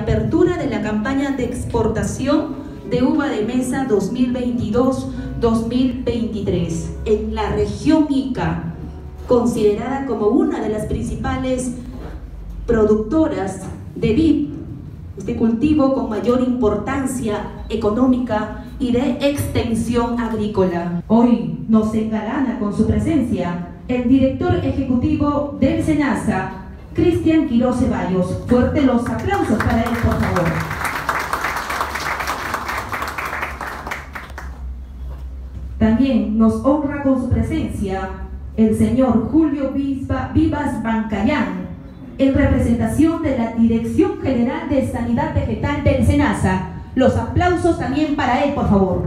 reapertura de la campaña de exportación de uva de mesa 2022-2023 en la región Ica, considerada como una de las principales productoras de vid, este cultivo con mayor importancia económica y de extensión agrícola. Hoy nos engalana con su presencia el director ejecutivo del SENASA, Cristian Quiroz Ceballos. Fuerte los aplausos para él, por favor. También nos honra con su presencia el señor Julio Vivas Bancayán, en representación de la Dirección General de Sanidad Vegetal del SENASA. Los aplausos también para él, por favor.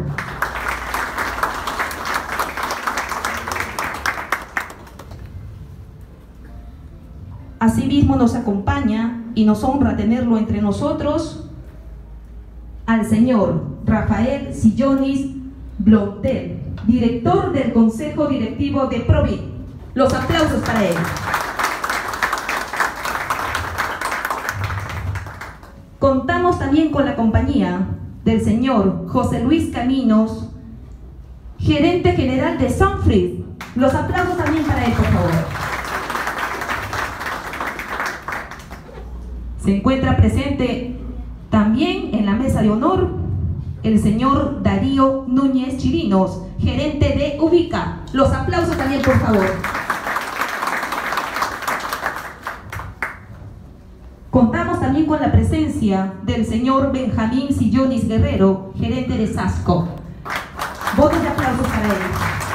Asimismo nos acompaña y nos honra tenerlo entre nosotros al señor Rafael Sillonis Blondel, director del Consejo Directivo de Provid. Los aplausos para él. Contamos también con la compañía del señor José Luis Caminos, gerente general de Sunfried. Los aplausos también para él, por favor. Se encuentra presente también en la mesa de honor el señor Darío Núñez Chirinos, gerente de Ubica. Los aplausos también, por favor. Contamos también con la presencia del señor Benjamín Sillonis Guerrero, gerente de SASCO. Votos de aplausos para él.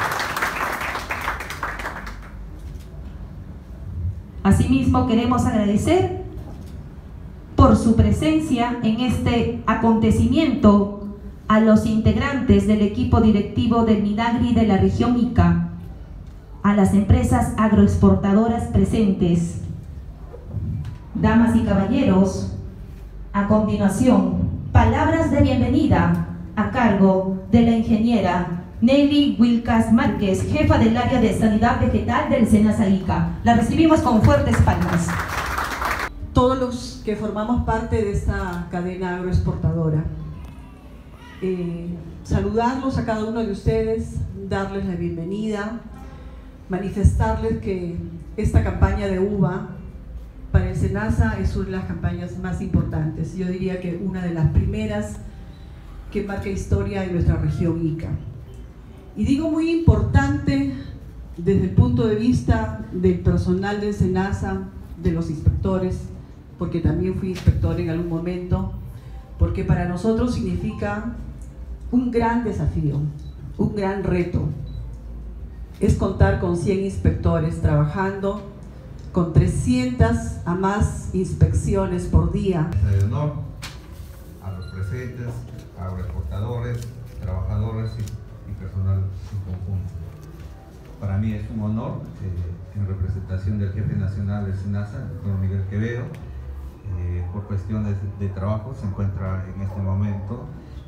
Asimismo, queremos agradecer por su presencia en este acontecimiento a los integrantes del equipo directivo del Minagri de la región Ica, a las empresas agroexportadoras presentes. Damas y caballeros, a continuación, palabras de bienvenida a cargo de la ingeniera Nelly Wilcas Márquez, jefa del área de Sanidad Vegetal del SENASA Ica. La recibimos con fuertes palmas. Todos los que formamos parte de esta cadena agroexportadora, saludarlos a cada uno de ustedes, darles la bienvenida, manifestarles que esta campaña de uva para el SENASA es una de las campañas más importantes, yo diría que una de las primeras que marca historia en nuestra región Ica. Y digo muy importante desde el punto de vista del personal del SENASA, de los inspectores, porque también fui inspector en algún momento, porque para nosotros significa un gran desafío, un gran reto. Es contar con 100 inspectores trabajando con 300 a más inspecciones por día. De honor a los presentes, agroexportadores, trabajadores y personal en conjunto. Para mí es un honor, en representación del jefe nacional del SENASA, el doctor Miguel Quevedo, por cuestiones de trabajo, se encuentra en este momento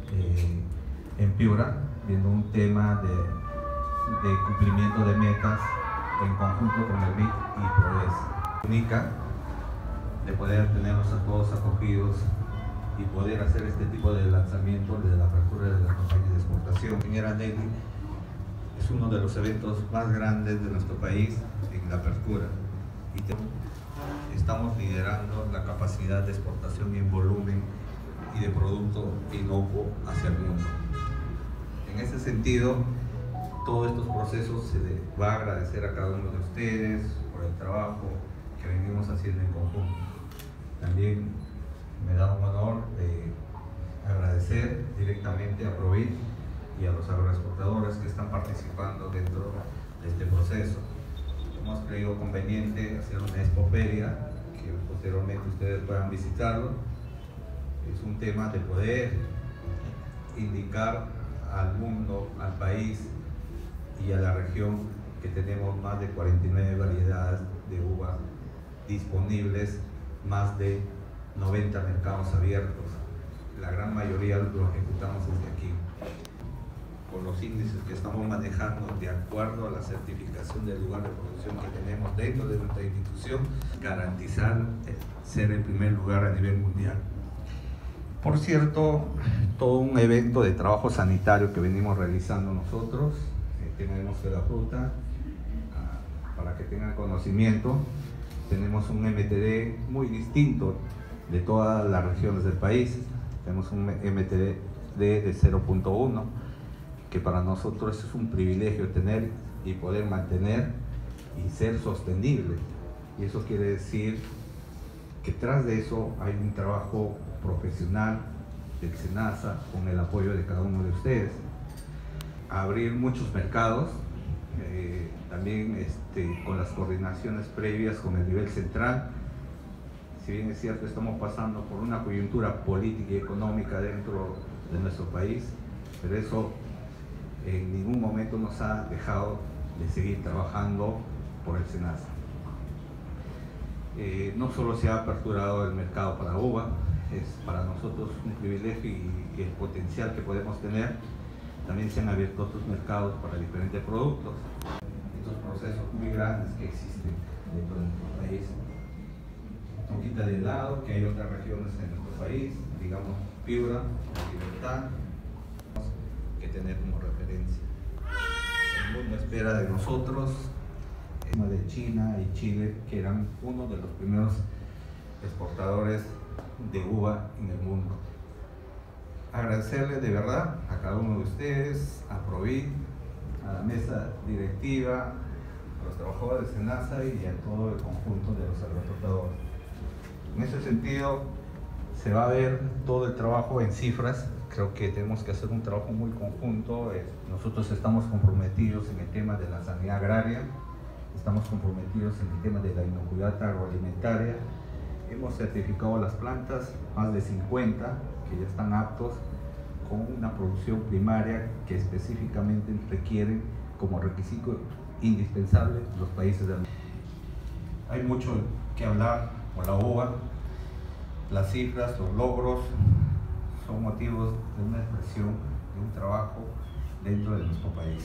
en Piura, viendo un tema de cumplimiento de metas en conjunto con el BID y PRODES. Única de poder tenerlos a todos acogidos y poder hacer este tipo de lanzamiento de la apertura de la campaña de exportación. Señora Nelly, es uno de los eventos más grandes de nuestro país en la apertura y estamos liderando la capacidad de exportación en volumen y de producto inocuo hacia el mundo. En ese sentido, todos estos procesos se les va a agradecer a cada uno de ustedes por el trabajo que venimos haciendo en conjunto. También me da un honor agradecer directamente a Provid y a los agroexportadores que están participando dentro de este proceso. Hemos creído conveniente hacer una expoferia que posteriormente ustedes puedan visitarlo. Es un tema de poder indicar al mundo, al país y a la región que tenemos más de 49 variedades de uva disponibles, más de 90 mercados abiertos. La gran mayoría lo ejecutamos desde aquí. Con los índices que estamos manejando de acuerdo a la certificación del lugar de producción que tenemos dentro de nuestra institución, garantizar ser el primer lugar a nivel mundial. Por cierto, todo un evento de trabajo sanitario que venimos realizando nosotros, tenemos de la fruta, para que tengan conocimiento, tenemos un MTD muy distinto de todas las regiones del país. Tenemos un MTD de 0.1, que para nosotros es un privilegio tener y poder mantener y ser sostenible. Y eso quiere decir que tras de eso hay un trabajo profesional del SENASA con el apoyo de cada uno de ustedes. Abrir muchos mercados, también con las coordinaciones previas con el nivel central. Si bien es cierto, estamos pasando por una coyuntura política y económica dentro de nuestro país, pero eso en ningún momento nos ha dejado de seguir trabajando por el SENASA. No solo se ha aperturado el mercado para uva, es para nosotros un privilegio y el potencial que podemos tener. También se han abierto otros mercados para diferentes productos. Estos procesos muy grandes que existen dentro de nuestro país. No quita de lado que hay otras regiones en nuestro país, digamos Piura, Libertad, que tener como referencia. El mundo espera de nosotros, de China y Chile, que eran uno de los primeros exportadores de uva en el mundo. Agradecerles de verdad a cada uno de ustedes, a Provid, a la mesa directiva, a los trabajadores de SENASA y a todo el conjunto de los agroexportadores. En ese sentido, se va a ver todo el trabajo en cifras. Creo que tenemos que hacer un trabajo muy conjunto. Nosotros estamos comprometidos en el tema de la sanidad agraria, estamos comprometidos en el tema de la inocuidad agroalimentaria. Hemos certificado las plantas, más de 50, que ya están aptos con una producción primaria que específicamente requieren como requisito indispensable los países del mundo. Hay mucho que hablar con la uva. Las cifras, los logros son motivos de una expresión, de un trabajo dentro de nuestro país.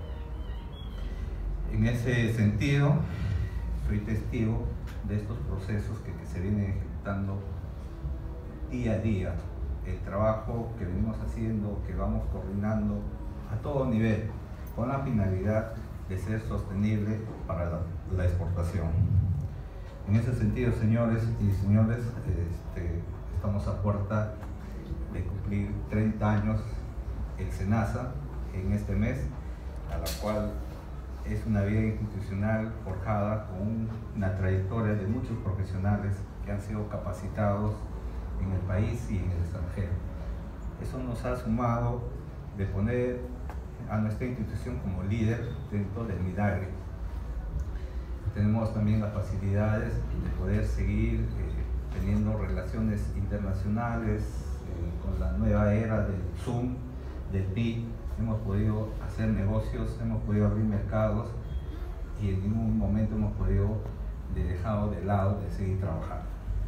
En ese sentido, soy testigo de estos procesos que se vienen ejecutando día a día, el trabajo que venimos haciendo, que vamos coordinando a todo nivel, con la finalidad de ser sostenible para la exportación. En ese sentido, señores y señores, estamos a puerta de cumplir 30 años el SENASA en este mes, a la cual es una vida institucional forjada con una trayectoria de muchos profesionales que han sido capacitados en el país y en el extranjero. Eso nos ha sumado de poner a nuestra institución como líder dentro del Midagri. Tenemos también las facilidades de poder seguir teniendo relaciones internacionales con la nueva era del Zoom, del BID. Hemos podido hacer negocios, hemos podido abrir mercados y en ningún momento hemos podido dejado de lado de seguir trabajando.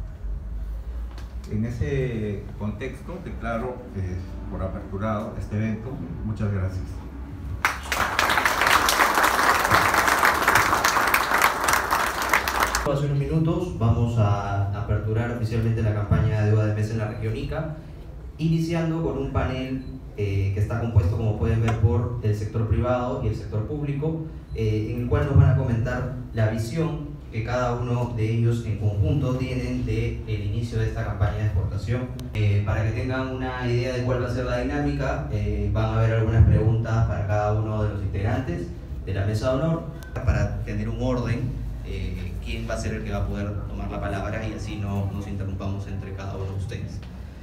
En ese contexto declaro por aperturado este evento. Muchas gracias. Hace unos minutos vamos a aperturar oficialmente la campaña de uva de mesa en la región Ica, iniciando con un panel que está compuesto, como pueden ver, por el sector privado y el sector público, en el cual nos van a comentar la visión que cada uno de ellos en conjunto tienen del inicio de esta campaña de exportación. Para que tengan una idea de cuál va a ser la dinámica, van a haber algunas preguntas para cada uno de los integrantes de la mesa de honor, para tener un orden, quién va a ser el que va a poder tomar la palabra y así no nos interrumpamos entre cada uno de ustedes.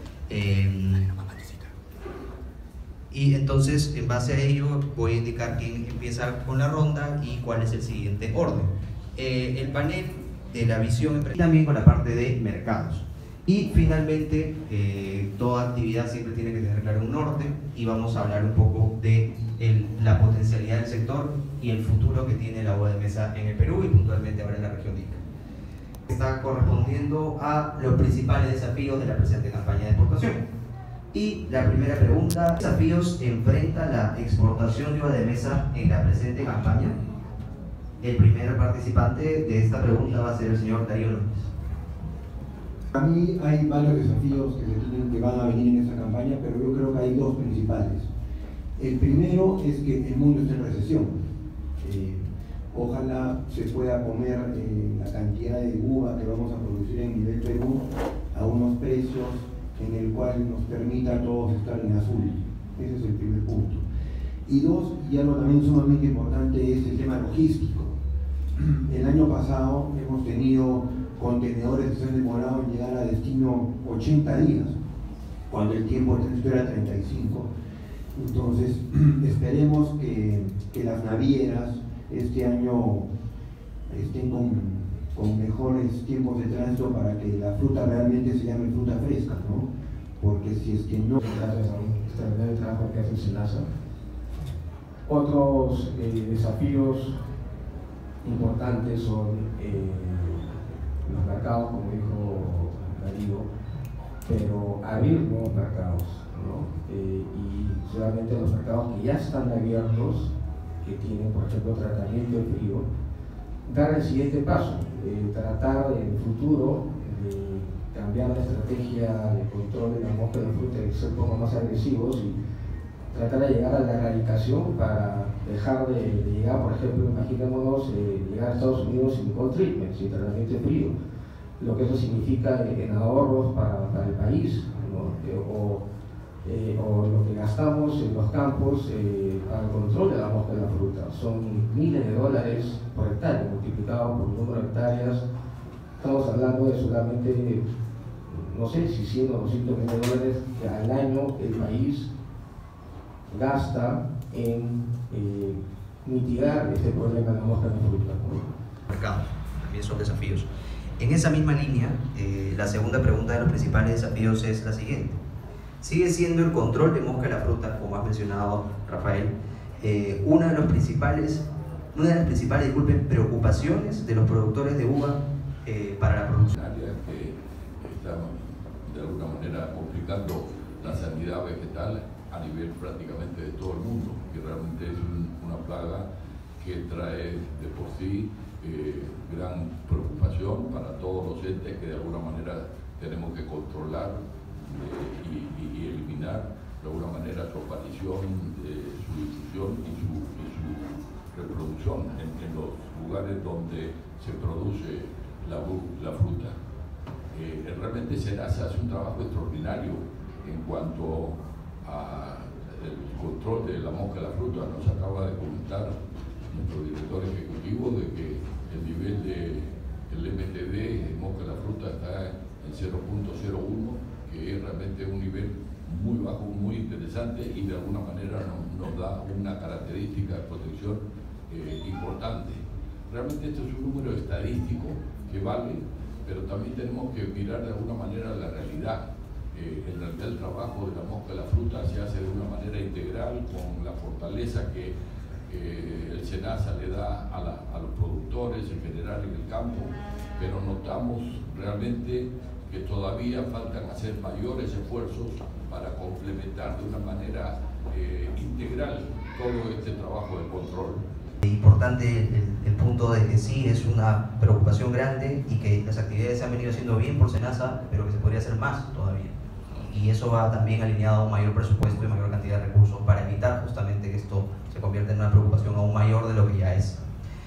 Y entonces, en base a ello, voy a indicar quién empieza con la ronda y cuál es el siguiente orden. El panel de la visión y también con la parte de mercados. Y finalmente, toda actividad siempre tiene que tener claro un norte y vamos a hablar un poco de la potencialidad del sector y el futuro que tiene la uva de mesa en el Perú y puntualmente ahora en la región de Ica. Está correspondiendo a los principales desafíos de la presente campaña de exportación. Y la primera pregunta: ¿qué desafíos enfrenta la exportación de uva de mesa en la presente campaña? El primer participante de esta pregunta va a ser el señor Darío López. Para mí hay varios desafíos que van a venir en esta campaña, pero yo creo que hay dos principales. El primero es que el mundo está en recesión. Ojalá se pueda comer la cantidad de uva que vamos a producir en nivel Perú a unos precios en el cual nos permita a todos estar en azul. Ese es el primer punto. Y dos, y algo también sumamente importante, es el tema logístico. El año pasado hemos tenido contenedores que se han demorado en llegar a destino 80 días, cuando el tiempo de tránsito era 35. Entonces, esperemos que las navieras este año estén con mejores tiempos de tránsito para que la fruta realmente se llame fruta fresca, ¿no? Porque si es que no... Extraordinario trabajo que hace SENASA. Otros desafíos importantes son los mercados, como dijo Darío, pero abrir nuevos mercados, ¿no? Y solamente los mercados que ya están abiertos, que tienen, por ejemplo, tratamiento de frío, dar el siguiente paso, tratar en el futuro de cambiar la estrategia de control de la mosca de fruta y ser un poco más agresivos y tratar de llegar a la erradicación para dejar de llegar, por ejemplo, imaginémonos llegar a Estados Unidos sin cold treatment, sin tratamiento de frío, lo que eso significa en ahorros para el país, ¿no? O lo que gastamos en los campos para el control de la mosca de la fruta. Son miles de dólares por hectárea, multiplicado por el número de hectáreas. Estamos hablando de solamente, no sé si 100 o 200 millones de dólares que al año el país gasta en mitigar este problema de la mosca de la fruta. Mercado, también son desafíos. En esa misma línea, la segunda pregunta de los principales desafíos es la siguiente. Sigue siendo el control de mosca de la fruta, como has mencionado, Rafael, una de las principales preocupaciones de los productores de uva para la producción. Que está de alguna manera complicando la sanidad vegetal a nivel prácticamente de todo el mundo, que realmente es una plaga que trae de por sí gran preocupación para todos los entes que de alguna manera tenemos que controlar y eliminar de alguna manera su aparición, su difusión y su reproducción en los lugares donde se produce la fruta. Realmente SENASA hace un trabajo extraordinario en cuanto al control de la mosca de la fruta. Nos acaba de comentar nuestro director ejecutivo de que el nivel del MTD de mosca de la fruta está en 0.01, que es realmente un nivel muy bajo, muy interesante y de alguna manera nos da una característica de protección importante. Realmente esto es un número estadístico que vale, pero también tenemos que mirar de alguna manera la realidad. En realidad el trabajo de la mosca de la fruta se hace de una manera integral con la fortaleza que el SENASA le da a los productores en general en el campo, pero notamos realmente que todavía faltan hacer mayores esfuerzos para complementar de una manera integral todo este trabajo de control. Importante el punto de que sí es una preocupación grande y que las actividades se han venido haciendo bien por SENASA, pero que se podría hacer más todavía. Y eso va también alineado a un mayor presupuesto y mayor cantidad de recursos para evitar justamente que esto se convierta en una preocupación aún mayor de lo que ya es.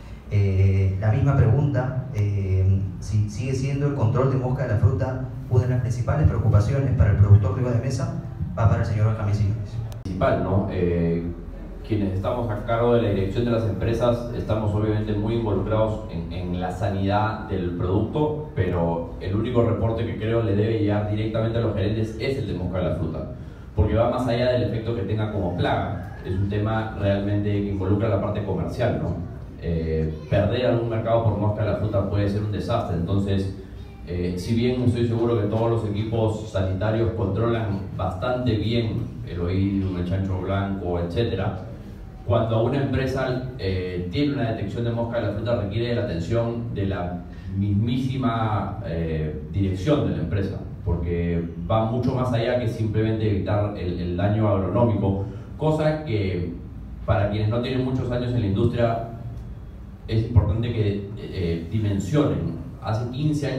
La misma pregunta, si sigue siendo el control de mosca de la fruta una de las principales preocupaciones para el productor de uva de mesa, va para el señor Benjamín Signoris. Principal, ¿no? Quienes estamos a cargo de la dirección de las empresas estamos obviamente muy involucrados en la sanidad del producto, pero el único reporte que creo le debe llegar directamente a los gerentes es el de mosca de la fruta, porque va más allá del efecto que tenga como plaga. Es un tema realmente que involucra la parte comercial, ¿no? Perder algún mercado por mosca de la fruta puede ser un desastre. Entonces, si bien estoy seguro que todos los equipos sanitarios controlan bastante bien el oído, el chancho blanco, etcétera, cuando una empresa tiene una detección de mosca de la fruta requiere de la atención de la mismísima dirección de la empresa, porque va mucho más allá que simplemente evitar el daño agronómico, cosa que para quienes no tienen muchos años en la industria es importante que dimensionen. Hace 15 años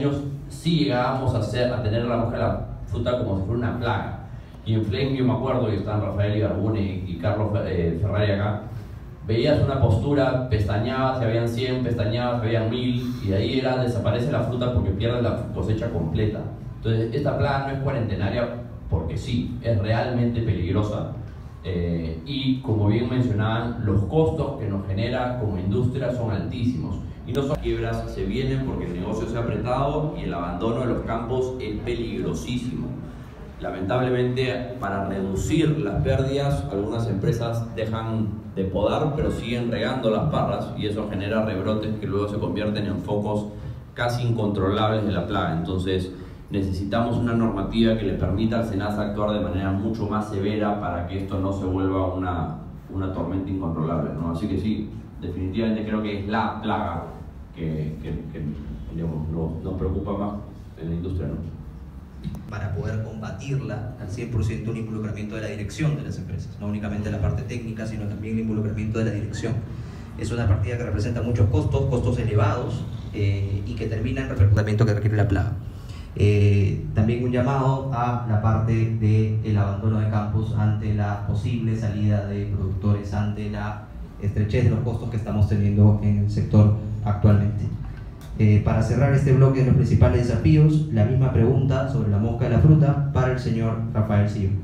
sí llegábamos a tener la mosca de la fruta como si fuera una plaga. Y en Flame, yo me acuerdo, y están Rafael Ibarbune y Carlos Ferrari acá, veías una postura, pestañabas, se habían 100, pestañabas, se habían 1000, y de ahí era desaparece la fruta porque pierde la cosecha completa. Entonces, esta plaga no es cuarentenaria porque sí, es realmente peligrosa. Y como bien mencionaban, los costos que nos genera como industria son altísimos. Y no son quiebras, se vienen porque el negocio se ha apretado y el abandono de los campos es peligrosísimo. Lamentablemente, para reducir las pérdidas, algunas empresas dejan de podar, pero siguen regando las parras y eso genera rebrotes que luego se convierten en focos casi incontrolables de la plaga. Entonces, necesitamos una normativa que le permita al SENASA actuar de manera mucho más severa para que esto no se vuelva una tormenta incontrolable, ¿no? Así que sí, definitivamente creo que es la plaga que digamos, nos preocupa más en la industria, ¿no? Para poder combatirla al 100% un involucramiento de la dirección de las empresas, no únicamente la parte técnica, sino también el involucramiento de la dirección. Es una partida que representa muchos costos elevados y que termina en el repercutimiento que requiere la plaga. También un llamado a la parte del abandono de campos ante la posible salida de productores, ante la estrechez de los costos que estamos teniendo en el sector actualmente. Para cerrar este bloque de los principales desafíos, la misma pregunta sobre la mosca de la fruta para el señor Rafael Sillón.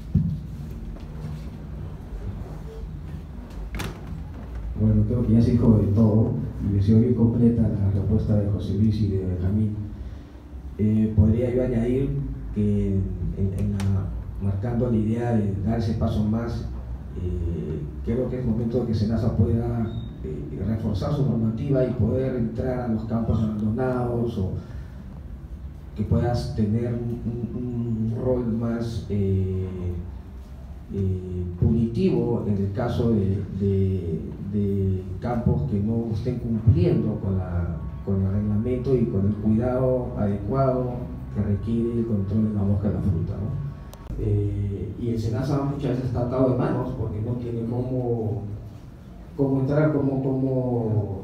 Bueno, creo que ya se dijo de todo y me sido bien completa la respuesta de José Luis y de Benjamín. Podría yo añadir que marcando la idea de dar ese paso más, creo que es momento de que SENASA pueda reforzar su normativa y poder entrar a los campos abandonados, o que puedas tener un rol más punitivo en el caso de campos que no estén cumpliendo con el reglamento y con el cuidado adecuado que requiere el control de la mosca de la fruta, ¿no? Y el SENASA muchas veces está atado de manos porque no tiene cómo entrar, cómo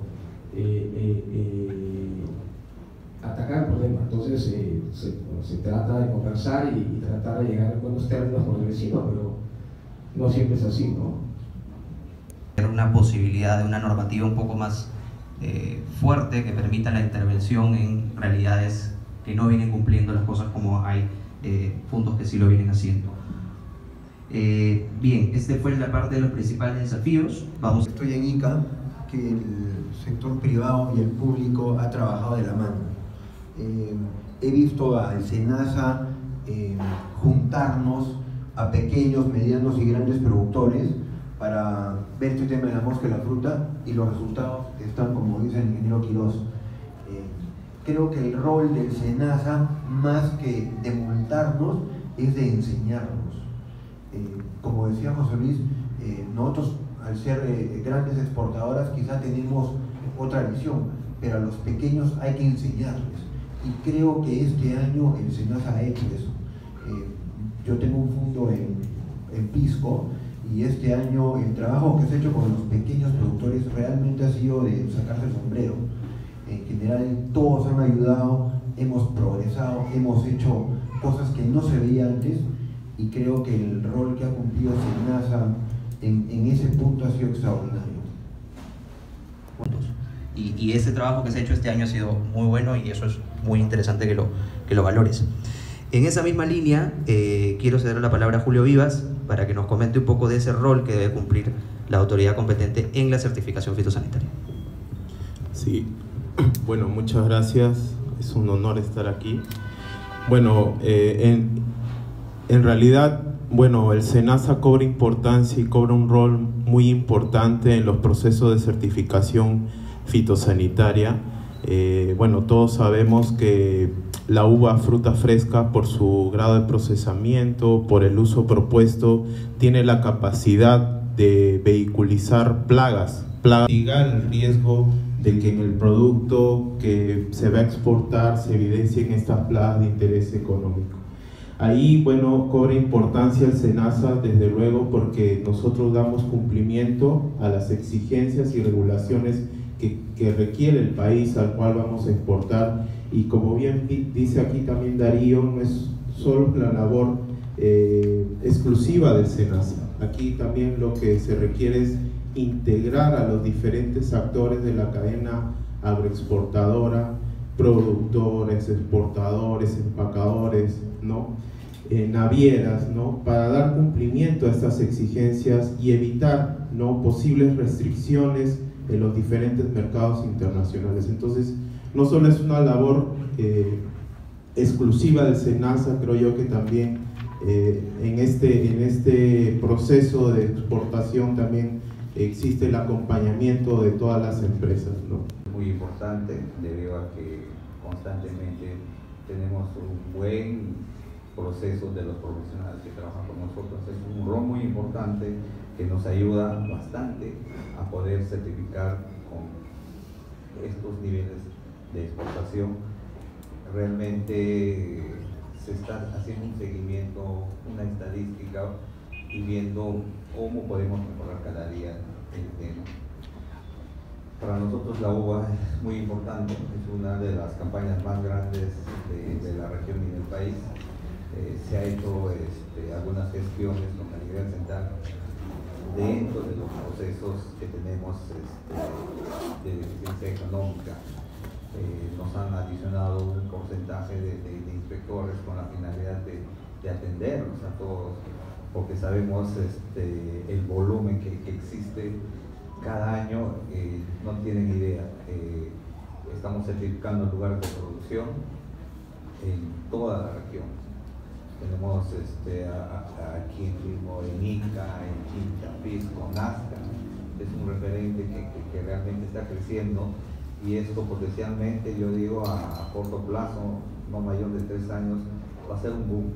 atacar el problema. Entonces se trata de conversar y tratar de llegar a buenos términos con el vecino, pero no siempre es así, ¿no? Una posibilidad de una normativa un poco más fuerte que permita la intervención en realidades que no vienen cumpliendo las cosas, como hay puntos que sí lo vienen haciendo. Bien, este fue la parte de los principales desafíos. Vamos. Estoy en ICA, que el sector privado y el público ha trabajado de la mano. He visto al SENASA juntarnos a pequeños, medianos y grandes productores para ver este tema de la mosca y la fruta, y los resultados están, como dice el ingeniero Quirós. Creo que el rol del SENASA, más que de multarnos, es de enseñarnos. Como decía José Luis, nosotros al ser grandes exportadoras quizá tenemos otra visión, pero a los pequeños hay que enseñarles, y creo que este año el SENASA ha hecho eso. Yo tengo un fondo en Pisco, y este año el trabajo que se ha hecho con los pequeños productores realmente ha sido de sacarse el sombrero. En general todos han ayudado, hemos progresado, hemos hecho cosas que no se veía antes, y creo que el rol que ha cumplido SENASA en ese punto ha sido extraordinario. Y ese trabajo que se ha hecho este año ha sido muy bueno, y eso es muy interesante que lo valores. En esa misma línea, quiero ceder la palabra a Julio Vivas para que nos comente un poco de ese rol que debe cumplir la autoridad competente en la certificación fitosanitaria. Sí, bueno, muchas gracias, es un honor estar aquí. Bueno, en realidad, bueno, el SENASA cobra importancia y cobra un rol muy importante en los procesos de certificación fitosanitaria. Bueno, todos sabemos que la uva fruta fresca, por su grado de procesamiento, por el uso propuesto, tiene la capacidad de vehiculizar plagas, mitigar el riesgo de que en el producto que se va a exportar se evidencien estas plagas de interés económico. Ahí, bueno, cobra importancia el SENASA, desde luego, porque nosotros damos cumplimiento a las exigencias y regulaciones que requiere el país al cual vamos a exportar. Y como bien dice aquí también Darío, no es solo la labor exclusiva del SENASA. Aquí también lo que se requiere es integrar a los diferentes actores de la cadena agroexportadora, productores, exportadores, empacadores, ¿no? Navieras, ¿no? Para dar cumplimiento a estas exigencias y evitar, ¿no?, posibles restricciones en los diferentes mercados internacionales. Entonces, no solo es una labor exclusiva del SENASA, creo yo que también en este proceso de exportación también existe el acompañamiento de todas las empresas, ¿no? Muy importante debido a que constantemente tenemos un buen proceso de los profesionales que trabajan con nosotros. Es un rol muy importante que nos ayuda bastante a poder certificar con estos niveles de exportación. Realmente se está haciendo un seguimiento, una estadística y viendo cómo podemos mejorar cada día el tema. Para nosotros la uva es muy importante, es una de las campañas más grandes de la región y del país. Se ha hecho algunas gestiones con la nivel central dentro de los procesos que tenemos de deficiencia económica. Nos han adicionado un porcentaje de inspectores con la finalidad de atendernos a todos, porque sabemos el volumen que existe cada año. No tienen idea. Estamos certificando lugares de producción en toda la región. Tenemos aquí mismo en Ica, en Chincha, Pisco, Nazca. Es un referente que realmente está creciendo, y esto potencialmente, yo digo, a corto plazo, no mayor de 3 años, va a ser un boom.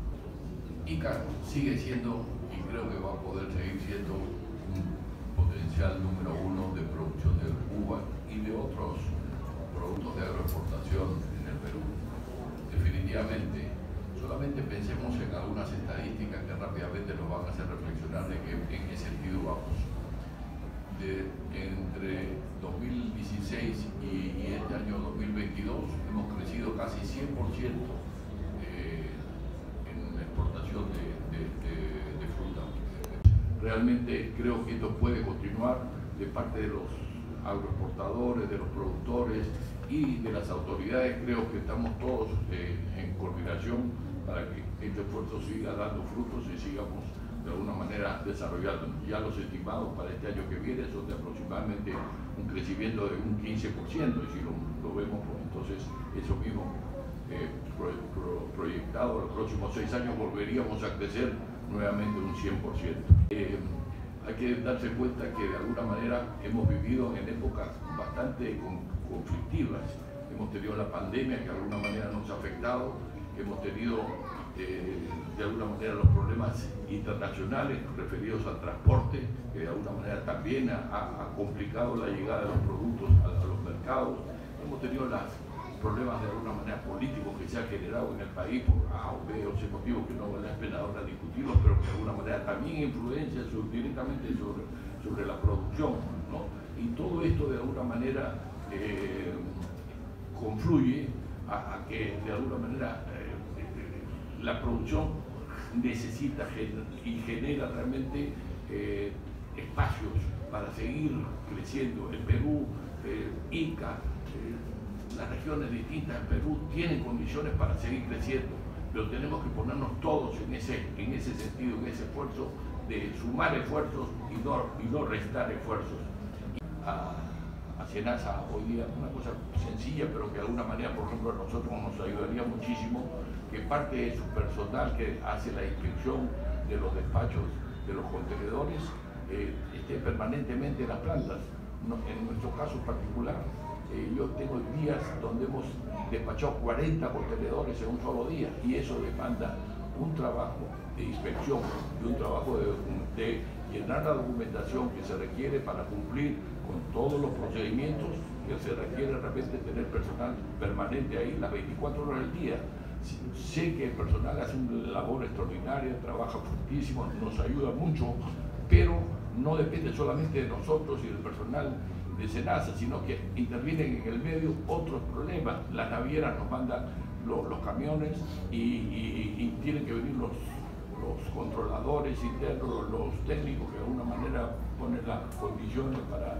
Ica sigue siendo, y creo que va a poder seguir siendo, un potencial número 1 de producción de uva y de otros productos de agroexportación en el Perú. Definitivamente. Solamente pensemos en algunas estadísticas que rápidamente nos van a hacer reflexionar de en qué sentido vamos. Entre 2016 y este año 2022 hemos crecido casi 100% en la exportación de fruta. Realmente creo que esto puede continuar de parte de los agroexportadores, de los productores y de las autoridades. Creo que estamos todos en coordinación para que este esfuerzo siga dando frutos y sigamos de alguna manera desarrollando. Ya los estimados para este año que viene son de aproximadamente un crecimiento de un 15%, y si lo vemos, pues entonces eso mismo proyectado los próximos 6 años volveríamos a crecer nuevamente un 100%. Hay que darse cuenta que de alguna manera hemos vivido en épocas bastante conflictivas. Hemos tenido la pandemia que de alguna manera nos ha afectado. Hemos tenido de alguna manera los problemas internacionales referidos al transporte, que de alguna manera también ha complicado la llegada de los productos a los mercados. Hemos tenido los problemas de alguna manera políticos que se han generado en el país por A o B o C motivos que no vale la pena ahora discutirlos, pero que de alguna manera también influencian directamente sobre la producción, ¿no? Y todo esto de alguna manera confluye a que de alguna manera la producción necesita y genera realmente espacios para seguir creciendo. El Perú, Ica, las regiones distintas en Perú tienen condiciones para seguir creciendo, pero tenemos que ponernos todos en ese sentido, en ese esfuerzo de sumar esfuerzos y no restar esfuerzos. A SENASA hoy día una cosa sencilla, pero que de alguna manera, por ejemplo, a nosotros nos ayudaría muchísimo que parte de su personal que hace la inspección de los despachos de los contenedores esté permanentemente en las plantas. En nuestro caso particular, yo tengo días donde hemos despachado 40 contenedores en un solo día, y eso demanda un trabajo de inspección y un trabajo de llenar la documentación que se requiere para cumplir con todos los procedimientos, que se requiere realmente tener personal permanente ahí las 24 horas del día. Sé que el personal hace una labor extraordinaria, trabaja fuertísimo, nos ayuda mucho, pero no depende solamente de nosotros y del personal de SENASA, sino que intervienen en el medio otros problemas. Las navieras nos mandan los camiones y tienen que venir los controladores internos, los técnicos que de alguna manera ponen las condiciones para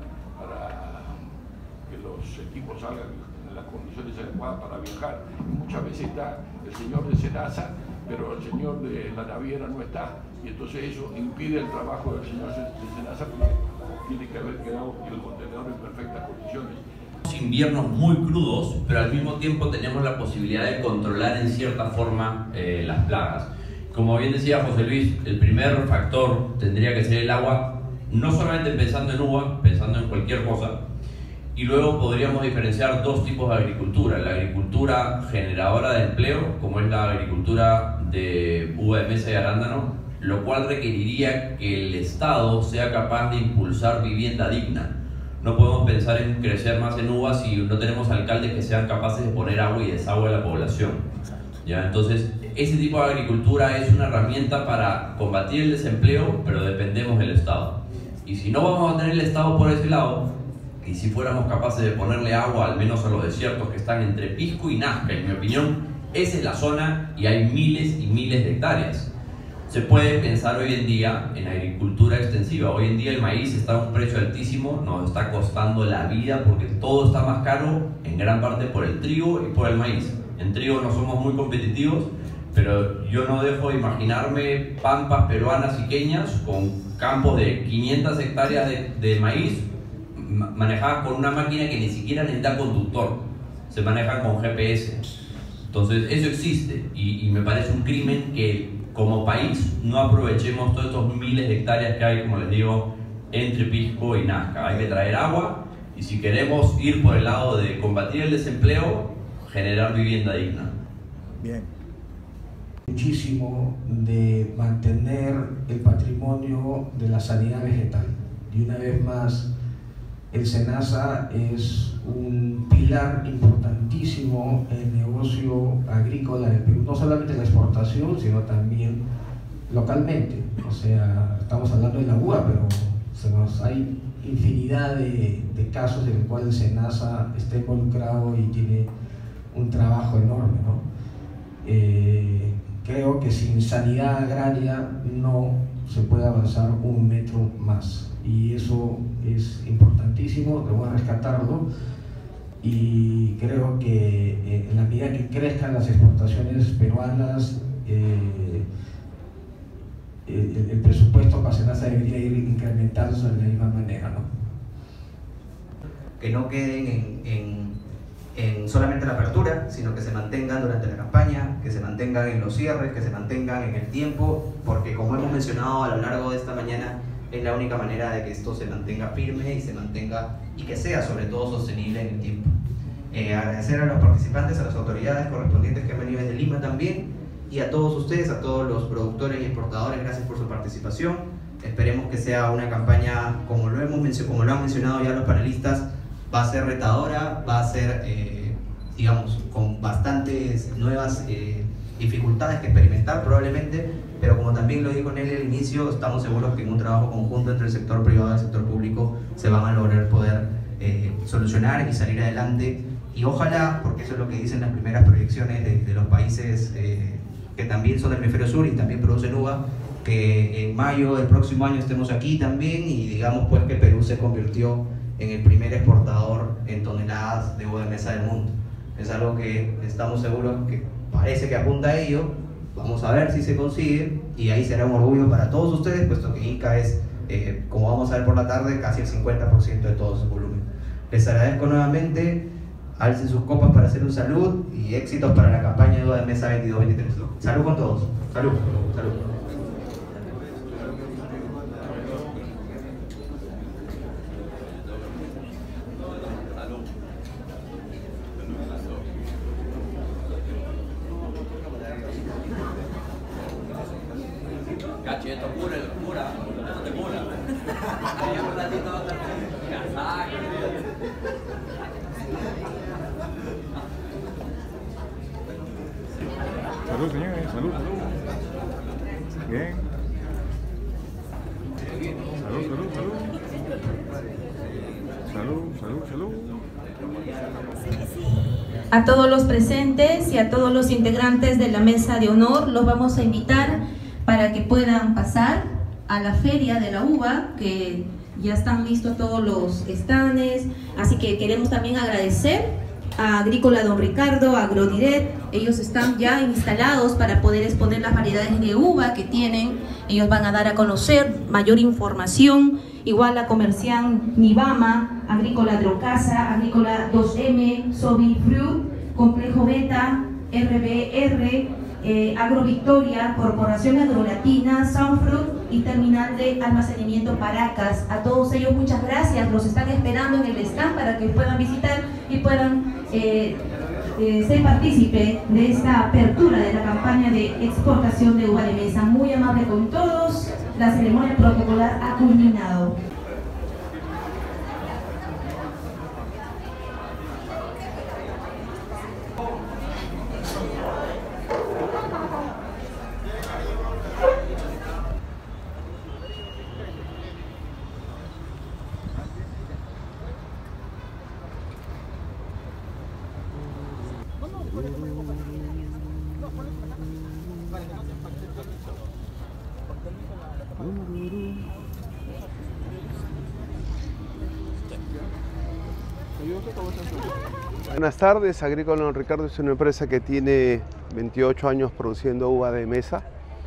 que los equipos salgan en las condiciones adecuadas para viajar. Y muchas veces está el señor de SENASA, pero el señor de la naviera no está, y entonces eso impide el trabajo del señor de SENASA, porque tiene que haber quedado el contenedor en perfectas condiciones. Inviernos muy crudos, pero al mismo tiempo tenemos la posibilidad de controlar en cierta forma las plagas. Como bien decía José Luis, el primer factor tendría que ser el agua, no solamente pensando en uva, pensando en cualquier cosa. Y luego podríamos diferenciar dos tipos de agricultura: la agricultura generadora de empleo, como es la agricultura de uva de mesa y arándano, lo cual requeriría que el Estado sea capaz de impulsar vivienda digna. No podemos pensar en crecer más en uvas si no tenemos alcaldes que sean capaces de poner agua y desagüe a la población. ¿Ya? Entonces, ese tipo de agricultura es una herramienta para combatir el desempleo, pero dependemos del Estado. Y si no vamos a tener el Estado por ese lado, y si fuéramos capaces de ponerle agua al menos a los desiertos que están entre Pisco y Nazca, en mi opinión, esa es la zona y hay miles y miles de hectáreas. Se puede pensar hoy en día en agricultura extensiva. Hoy en día el maíz está a un precio altísimo, nos está costando la vida porque todo está más caro, en gran parte por el trigo y por el maíz. En trigo no somos muy competitivos, pero yo no dejo de imaginarme pampas peruanas y queñas con campos de 500 hectáreas de maíz manejadas con una máquina que ni siquiera necesita conductor, se manejan con GPS. Entonces eso existe y me parece un crimen que como país no aprovechemos todos estos miles de hectáreas que hay, como les digo, entre Pisco y Nazca. Hay que traer agua y si queremos ir por el lado de combatir el desempleo, generar vivienda digna. Bien. Muchísimo de mantener el patrimonio de la sanidad vegetal. Y una vez más, el SENASA es un pilar importantísimo en el negocio agrícola del Perú, no solamente la exportación, sino también localmente. O sea, estamos hablando de la uva, pero hay infinidad de casos en los cuales el SENASA está involucrado y tiene un trabajo enorme, ¿no? Creo que sin sanidad agraria no se puede avanzar un metro más. Y eso es importantísimo, debo rescatarlo, y creo que en la medida que crezcan las exportaciones peruanas, el presupuesto para SENASA debería ir incrementándose de la misma manera, ¿no? Que no queden en solamente la apertura, sino que se mantengan durante la campaña, que se mantengan en los cierres, que se mantengan en el tiempo, porque como hemos mencionado a lo largo de esta mañana, es la única manera de que esto se mantenga firme y se mantenga y que sea sobre todo sostenible en el tiempo. Agradecer a los participantes, a las autoridades correspondientes que han venido desde Lima también, y a todos ustedes, a todos los productores y exportadores, gracias por su participación. Esperemos que sea una campaña, como lo han mencionado ya los panelistas, va a ser retadora, va a ser, digamos, con bastantes nuevas dificultades que experimentar probablemente, pero como también lo dijo Nelly al inicio, estamos seguros que en un trabajo conjunto entre el sector privado y el sector público se van a lograr poder solucionar y salir adelante, y ojalá, porque eso es lo que dicen las primeras proyecciones de los países que también son del hemisferio sur y también producen uva, que en mayo del próximo año estemos aquí también y digamos pues que Perú se convirtió en el primer exportador en toneladas de uva de mesa del mundo. Es algo que estamos seguros que parece que apunta a ello. Vamos a ver si se consigue y ahí será un orgullo para todos ustedes, puesto que Inca es, como vamos a ver por la tarde, casi el 50% de todo su volumen. Les agradezco nuevamente, alcen sus copas para hacer un salud y éxitos para la campaña de uva de mesa 22-23. Salud con todos. Salud. Salud. Salud, señores, salud, salud. Bien. Salud, salud, salud. Salud, salud, salud. A todos los presentes y a todos los integrantes de la mesa de honor los vamos a invitar para que puedan pasar a la feria de la uva, que ya están listos todos los stands, así que queremos también agradecer a Agrícola Don Ricardo, a Agrodiret. Ellos están ya instalados para poder exponer las variedades de uva que tienen. Ellos van a dar a conocer mayor información, igual a Comerciant Nivama, Agrícola Drocasa, Agrícola 2M, Sobi Fruit, Complejo Beta, RBR, Agrovictoria, Corporación Agrolatina, Soundfruit y Terminal de Almacenamiento Paracas. A todos ellos muchas gracias, los están esperando en el stand para que puedan visitar y puedan ser partícipe de esta apertura de la campaña de exportación de uva de mesa. Muy amable con todos, la ceremonia protocolar ha culminado. Buenas tardes, Agrícola Don Ricardo es una empresa que tiene 28 años produciendo uva de mesa.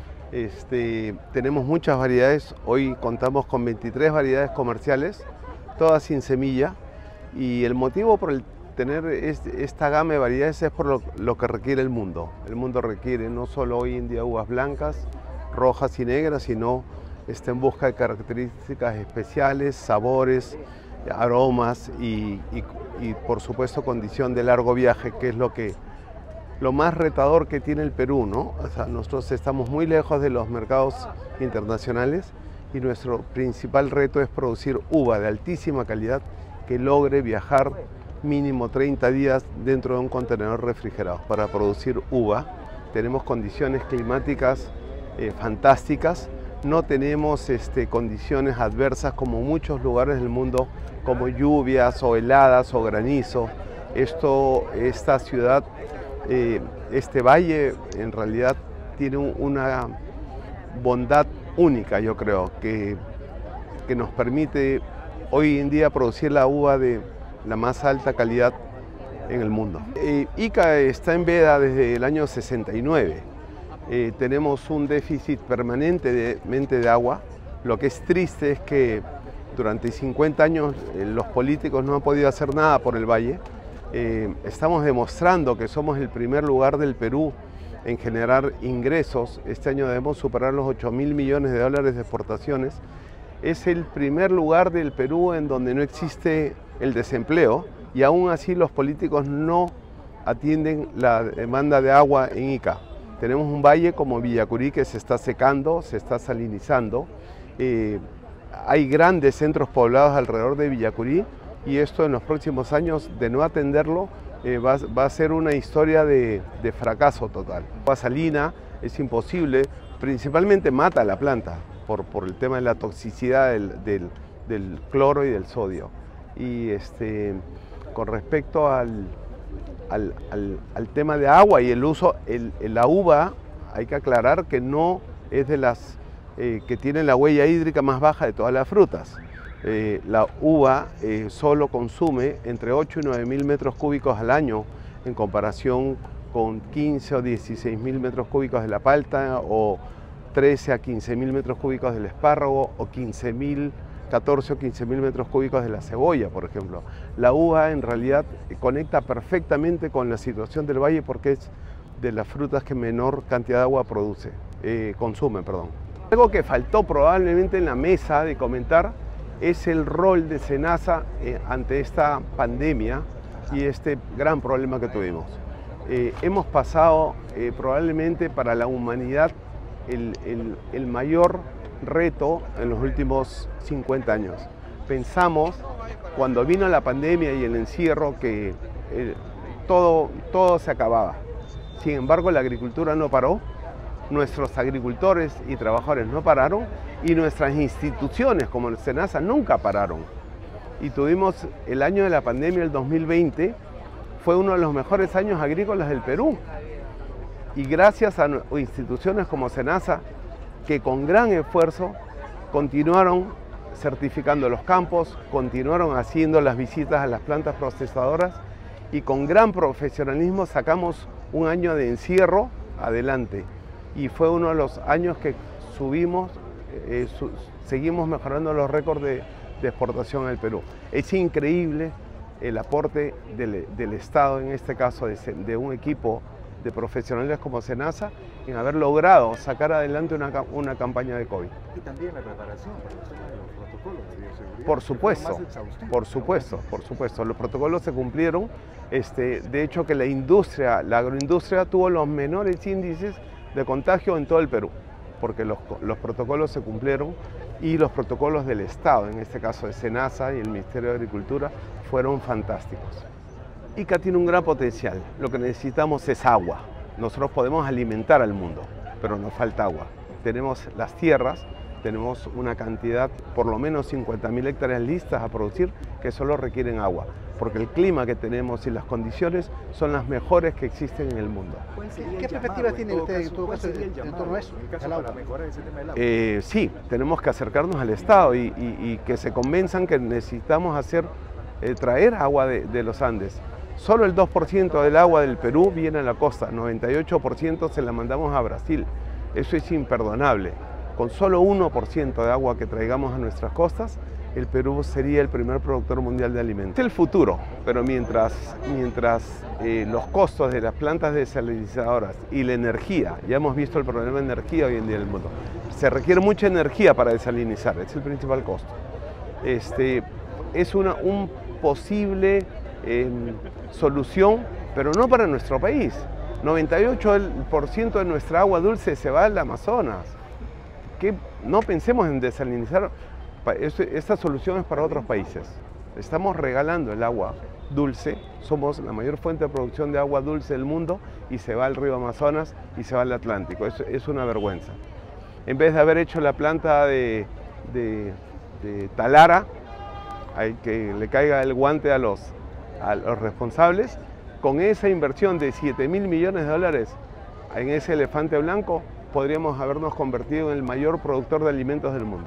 Tenemos muchas variedades, hoy contamos con 23 variedades comerciales, todas sin semilla, y el motivo por el tener esta gama de variedades es por lo que requiere el mundo. El mundo requiere no solo hoy en día uvas blancas, rojas y negras, sino está en busca de características especiales, sabores, aromas y por supuesto condición de largo viaje, que es lo más retador que tiene el Perú, ¿no? O sea, nosotros estamos muy lejos de los mercados internacionales y nuestro principal reto es producir uva de altísima calidad que logre viajar mínimo 30 días dentro de un contenedor refrigerado. Para producir uva tenemos condiciones climáticas fantásticas, no tenemos condiciones adversas como muchos lugares del mundo, como lluvias o heladas o granizo. Esta ciudad, este valle en realidad tiene una bondad única, yo creo, que nos permite hoy en día producir la uva de la más alta calidad en el mundo. Ica está en veda desde el año 69. Tenemos un déficit permanente de agua. Lo que es triste es que durante 50 años los políticos no han podido hacer nada por el valle. Estamos demostrando que somos el primer lugar del Perú en generar ingresos. Este año debemos superar los 8.000 millones de dólares de exportaciones. Es el primer lugar del Perú en donde no existe el desempleo y aún así los políticos no atienden la demanda de agua en Ica. Tenemos un valle como Villacurí que se está secando, se está salinizando. Hay grandes centros poblados alrededor de Villacurí y esto en los próximos años, de no atenderlo, va a ser una historia de fracaso total. La salina es imposible, principalmente mata a la planta por el tema de la toxicidad del cloro y del sodio. Y con respecto al tema de agua y el uso, la uva, hay que aclarar que no es de las que tienen la huella hídrica más baja de todas las frutas. La uva solo consume entre 8 y 9 mil metros cúbicos al año en comparación con 15 o 16 mil metros cúbicos de la palta o 13 a 15 mil metros cúbicos del espárrago o 14 o 15 mil metros cúbicos de la cebolla, por ejemplo. La uva en realidad conecta perfectamente con la situación del valle porque es de las frutas que menor cantidad de agua consumen. Algo que faltó probablemente en la mesa de comentar es el rol de SENASA ante esta pandemia y este gran problema que tuvimos. Hemos pasado probablemente para la humanidad el mayor reto en los últimos 50 años. Pensamos, cuando vino la pandemia y el encierro, que todo se acababa. Sin embargo, la agricultura no paró, nuestros agricultores y trabajadores no pararon y nuestras instituciones como el SENASA nunca pararon. y tuvimos el año de la pandemia, el 2020, fue uno de los mejores años agrícolas del Perú. Y gracias a instituciones como SENASA, que con gran esfuerzo continuaron certificando los campos, continuaron haciendo las visitas a las plantas procesadoras y con gran profesionalismo sacamos un año de encierro adelante. Y fue uno de los años que subimos, seguimos mejorando los récords de exportación al Perú. Es increíble el aporte del Estado, en este caso de un equipo de profesionales como SENASA, en haber logrado sacar adelante una campaña de COVID. Y también la preparación para el tema de los protocolos de bioseguridad. Por supuesto, los protocolos se cumplieron. De hecho, que la agroindustria tuvo los menores índices de contagio en todo el Perú, porque los protocolos se cumplieron y los protocolos del Estado, en este caso de SENASA y el Ministerio de Agricultura, fueron fantásticos. Ica tiene un gran potencial, lo que necesitamos es agua. Nosotros podemos alimentar al mundo, pero nos falta agua. Tenemos las tierras, tenemos una cantidad, por lo menos 50.000 hectáreas listas a producir, que solo requieren agua, porque el clima que tenemos y las condiciones son las mejores que existen en el mundo. ¿Qué perspectivas tiene usted en todo caso en torno a eso? Sí, tenemos que acercarnos al Estado y que se convenzan que necesitamos traer agua de los Andes. Solo el 2% del agua del Perú viene a la costa, 98% se la mandamos a Brasil. Eso es imperdonable. Con solo 1% de agua que traigamos a nuestras costas, el Perú sería el primer productor mundial de alimentos. Es el futuro, pero mientras los costos de las plantas desalinizadoras y la energía, ya hemos visto el problema de energía hoy en día en el mundo, se requiere mucha energía para desalinizar, es el principal costo. Es un posible solución, pero no para nuestro país. 98% de nuestra agua dulce se va al Amazonas. No pensemos en desalinizar, esta solución es para otros países. Estamos regalando el agua dulce, somos la mayor fuente de producción de agua dulce del mundo y se va al río Amazonas y se va al Atlántico. Es una vergüenza. En vez de haber hecho la planta de Talara, hay que le caiga el guante a los responsables, con esa inversión de $7.000 millones en ese elefante blanco, podríamos habernos convertido en el mayor productor de alimentos del mundo.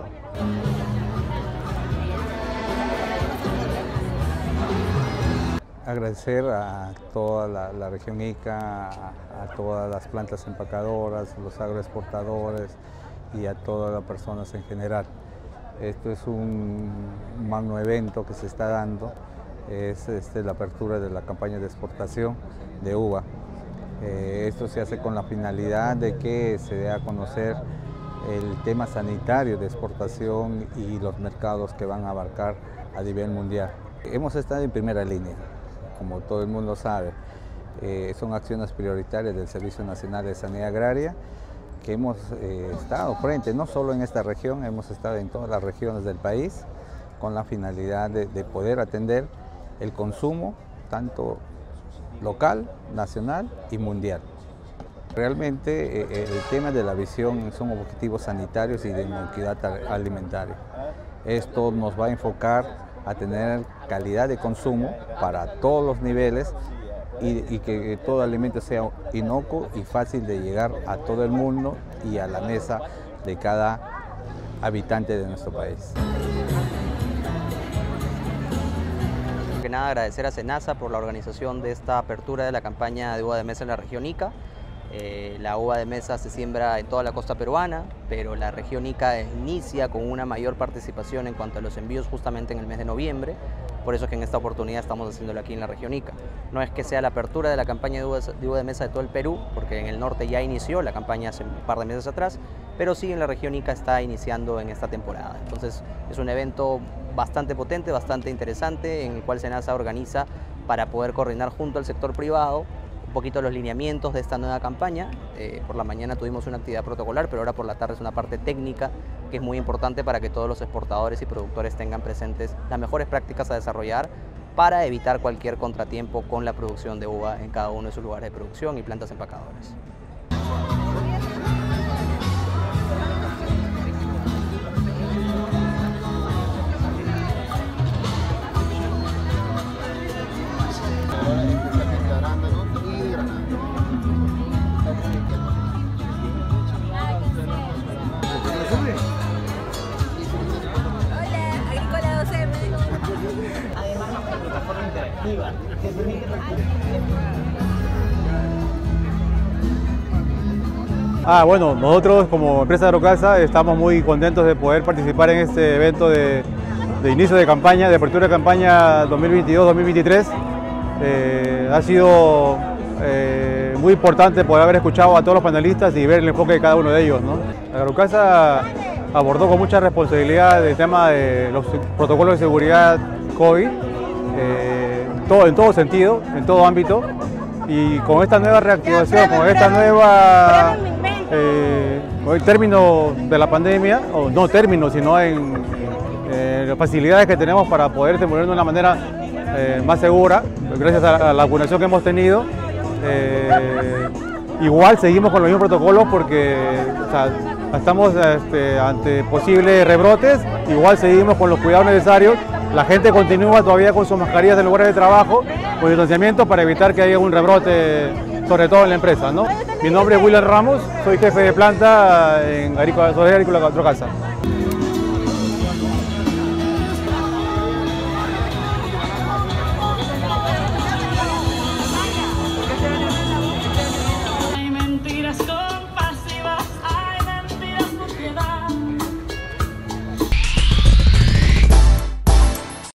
Agradecer a toda la región Ica, a todas las plantas empacadoras, los agroexportadores y a todas las personas en general. Esto es un magno evento que se está dando, es la apertura de la campaña de exportación de uva. Esto se hace con la finalidad de que se dé a conocer el tema sanitario de exportación y los mercados que van a abarcar a nivel mundial. Hemos estado en primera línea, como todo el mundo sabe. Son acciones prioritarias del Servicio Nacional de Sanidad Agraria que hemos estado frente, no solo en esta región, hemos estado en todas las regiones del país con la finalidad de poder atender el consumo tanto local, nacional y mundial. Realmente el tema de la visión son objetivos sanitarios y de inocuidad alimentaria. Esto nos va a enfocar a tener calidad de consumo para todos los niveles y que todo alimento sea inocuo y fácil de llegar a todo el mundo y a la mesa de cada habitante de nuestro país. Que nada, agradecer a SENASA por la organización de esta apertura de la campaña de uva de mesa en la región Ica. La uva de mesa se siembra en toda la costa peruana, pero la región Ica inicia con una mayor participación en cuanto a los envíos justamente en el mes de noviembre. Por eso es que en esta oportunidad estamos haciéndolo aquí en la región Ica. No es que sea la apertura de la campaña de uva de mesa de todo el Perú, porque en el norte ya inició la campaña hace un par de meses atrás, pero sí en la región Ica está iniciando en esta temporada. Entonces es un evento bastante potente, bastante interesante, en el cual SENASA organiza para poder coordinar junto al sector privado un poquito los lineamientos de esta nueva campaña. Por la mañana tuvimos una actividad protocolar, pero ahora por la tarde es una parte técnica que es muy importante para que todos los exportadores y productores tengan presentes las mejores prácticas a desarrollar para evitar cualquier contratiempo con la producción de uva en cada uno de sus lugares de producción y plantas empacadoras. Bueno, nosotros como empresa de Agrocasa estamos muy contentos de poder participar en este evento de inicio de campaña, de apertura de campaña 2022-2023. Ha sido muy importante poder haber escuchado a todos los panelistas y ver el enfoque de cada uno de ellos, ¿no? Agrocasa abordó con mucha responsabilidad el tema de los protocolos de seguridad COVID, en todo sentido, en todo ámbito, y con esta nueva reactivación, con esta nueva el término de la pandemia, o no término, sino en las facilidades que tenemos para poder desenvolvernos de una manera más segura, gracias a la vacunación que hemos tenido. Igual seguimos con los mismos protocolos porque estamos ante posibles rebrotes, igual seguimos con los cuidados necesarios. La gente continúa todavía con sus mascarillas en lugares de trabajo, con distanciamiento para evitar que haya un rebrote, sobre todo en la empresa, ¿no? Mi nombre es William Ramos, soy jefe de planta en Agrícola Agrocasa.